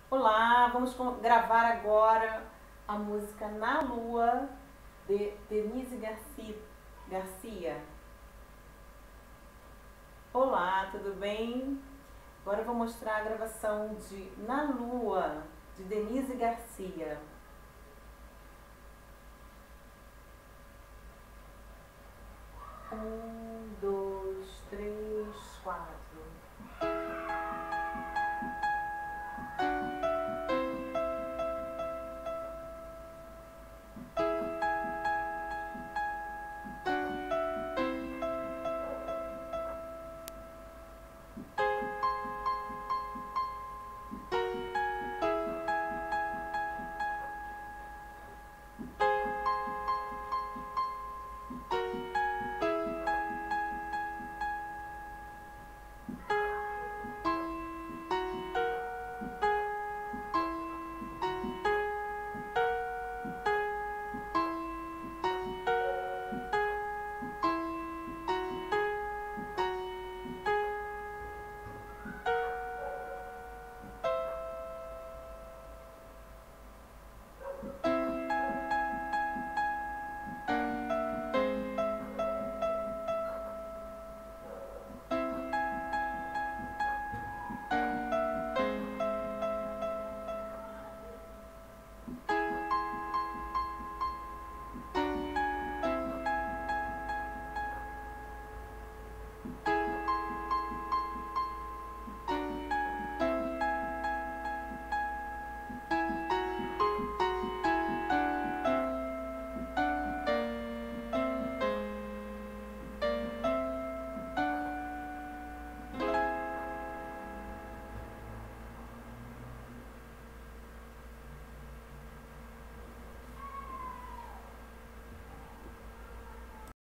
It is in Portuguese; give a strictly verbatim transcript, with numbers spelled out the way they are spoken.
Olá, vamos gravar agora a música Na Lua, de Denise Garcia. Olá, tudo bem? Agora eu vou mostrar a gravação de Na Lua, de Denise Garcia. Um,